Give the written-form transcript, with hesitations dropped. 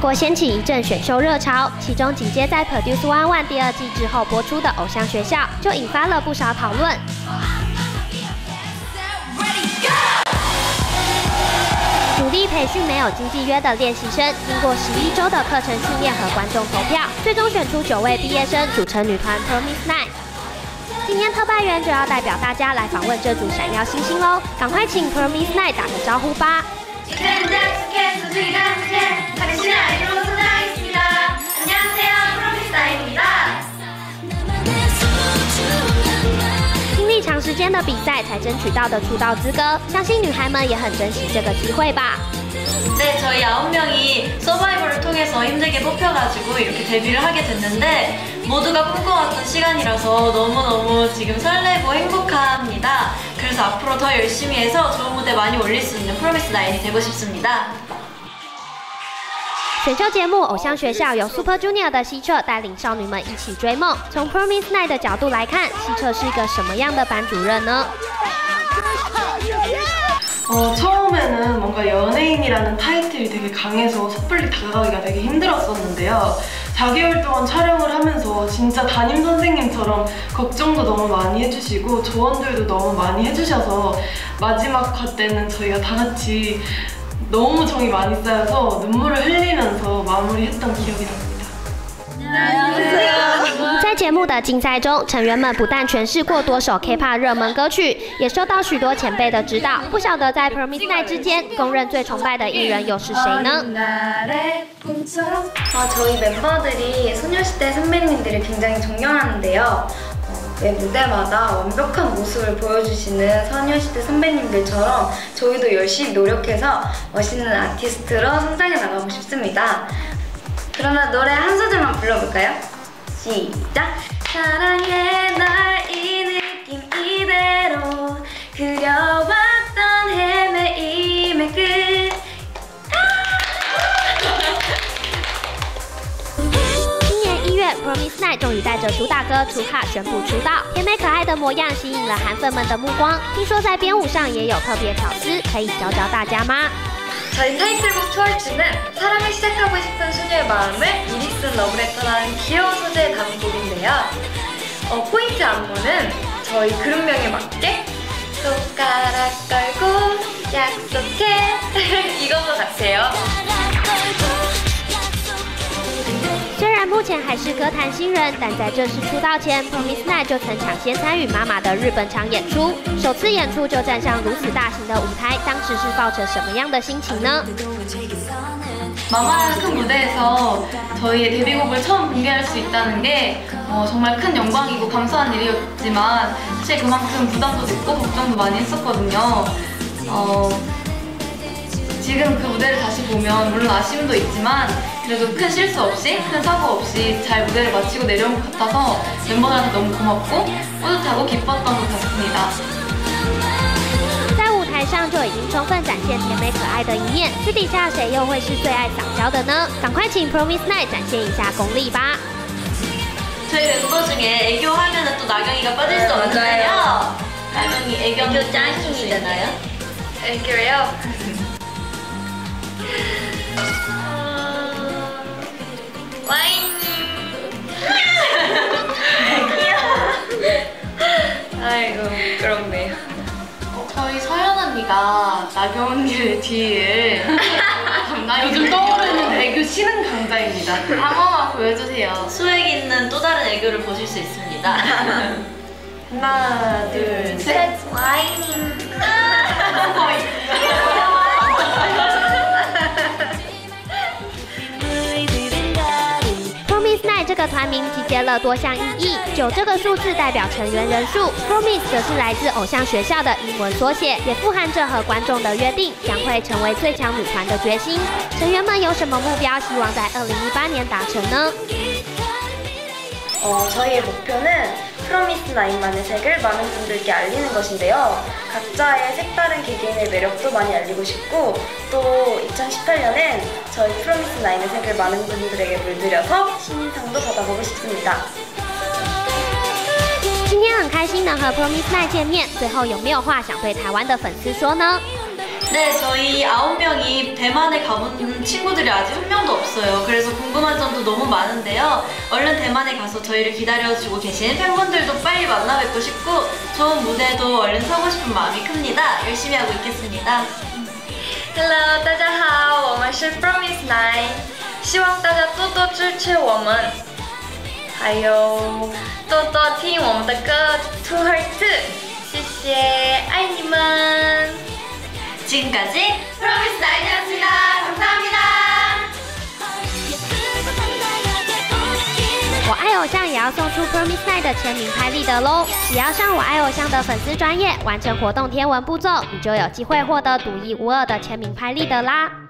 国掀起一阵选秀热潮，其中紧接在 Produce 101第2季之后播出的《偶像学校》就引发了不少讨论。努力培训没有经纪约的练习生，经过11周的课程训练和观众投票，最终选出9位毕业生组成女团 Promise9。今天特派员就要代表大家来访问这组闪耀新星喽，赶快请 Promise9 打个招呼吧。 经历长时间的比赛才争取到的出道资格，相信女孩们也很珍惜这个机会吧。 네, 저희 9명이 서바이벌을 통해서 힘들게 뽑혀가지고 이렇게 데뷔를 하게 됐는데 모두가 꿈꿔왔던 시간이라서 너무너무 지금 설레고 행복합니다. 그래서 앞으로 더 열심히 해서 좋은 무대 많이 올릴 수 있는 프로미스9이 되고 싶습니다. 选秀节目《偶像学校》由 Super Junior 的希澈带领少女们一起追梦。从 Promise9 的角度来看，希澈是一个什么样的班主任呢？ 처음에는 뭔가 연예인이라는 타이틀이 되게 강해서 섣불리 다가가기가 되게 힘들었었는데요. 4개월 동안 촬영을 하면서 진짜 담임 선생님처럼 걱정도 너무 많이 해주시고 조언들도 너무 많이 해주셔서 마지막 화 때는 저희가 다 같이 너무 정이 많이 쌓여서 눈물을 흘리면서 마무리했던 기억이 납니다. 在节目的竞赛中，成员们不但诠释过多首 K-pop 热门歌曲，也受到许多前辈的指导。不晓得在 Promise9 之间，公认最崇拜的艺人又是谁呢？ 저희 멤버들이 소녀시대 선배님들을 굉장히 존경하는데요. 매 무대마다 완벽한 모습을 보여주시는 소녀시대 선배님들처럼 저희도 열심히 노력해서 멋있는 아티스트로 성장해 나가고 싶습니다. 그러면 노래 한 소절만 불러볼까요? 시작! 사랑해 날 이 느낌 이대로 그려왔던 헤매임의 끝 今年1月 ，Promise9 终于带着主打歌《出卡》宣布出道，甜美可爱的模样吸引了韩粉们的目光。听说在编舞上也有特别巧思，可以教教大家吗？ 저희 타이틀곡 투얼츠는 사랑을 시작하고 싶은 소녀의 마음을 미리 쓴 러브레터라는 귀여운 소재에 담은 곡인데요. 포인트 안무는 저희 그룹명에 맞게 손가락 걸고 약속해 이건 것 같아요. 虽然目前还是歌坛新人，但在正式出道前 ，Promise9 就曾抢先参与妈妈的日本场演出。首次演出就站上如此大型的舞台，当时是抱着什么样的心情呢？ 마마라는 큰 무대에서 저희의 데뷔곡을 처음 공개할 수 있다는 게 정말 큰 영광이고 감사한 일이었지만 사실 그만큼 부담도 됐고 걱정도 많이 했었거든요. 지금 그 무대를 다시 보면 물론 아쉬움도 있지만 그래도 큰 실수 없이 큰 사고 없이 잘 무대를 마치고 내려온 것 같아서 멤버들한테 너무 고맙고 뿌듯하고 기뻤던 것 같습니다. 在舞台上就已经充分展现甜美可爱的一面，私底下谁又会是最愛撒娇的呢？赶快请 Promise9 展现一下功力吧！ 저희 멤버 중에 애교 하면은 또 나경이가 빠질 수 없는데요. 나경이 애교 짱이잖아요. 애교요? 와인! 아이고 부끄럽네요. 저희 서연 언니가 나경 언니의 뒤에 요즘 떠오르는 애교 신흥 강자입니다. 한 번만 보여주세요. 수액 있는 또 다른 애교를 보실 수 있습니다. 하나, 둘, 셋. 와인! Promise9 这个团名集结了多项意义，9这个数字代表成员人数 ，Promise 则是来自偶像学校的英文缩写，也富含着和观众的约定，将会成为最强女团的决心。成员们有什么目标，希望在2018年达成呢？ 저희의 목표는 프로미스9만의 색을 많은 분들께 알리는 것인데요. 각자의 색다른 개개인의 매력도 많이 알리고 싶고 또 2018년엔 저희 프로미스9의 색을 많은 분들에게 물들여서 신인상도 받아보고 싶습니다. 今天很开心能和 Promise9 见面，最后有没有话想对台湾的粉丝说呢？ 네, 저희 9명이 대만에 가본 친구들이 아직 한 명도 없어요. 그래서 궁금한 점도 너무 많은데요. 얼른 대만에 가서 저희를 기다려주고 계신 팬분들도 빨리 만나 뵙고 싶고 좋은 무대도 얼른 서고 싶은 마음이 큽니다. 열심히 하고 있겠습니다. Hello， 大家好，我们是 Promise Nine， 希望大家多多支持我们，还有多多听我们的歌 To Heart， 谢谢，爱你们。 지금까지 Promise Nine이었습니다. 감사합니다. 我爱偶像也要送出 Promise Night 的签名拍立得喽！只要上我爱偶像的粉丝专页完成活动贴文步骤，你就有机会获得独一无二的签名拍立得啦！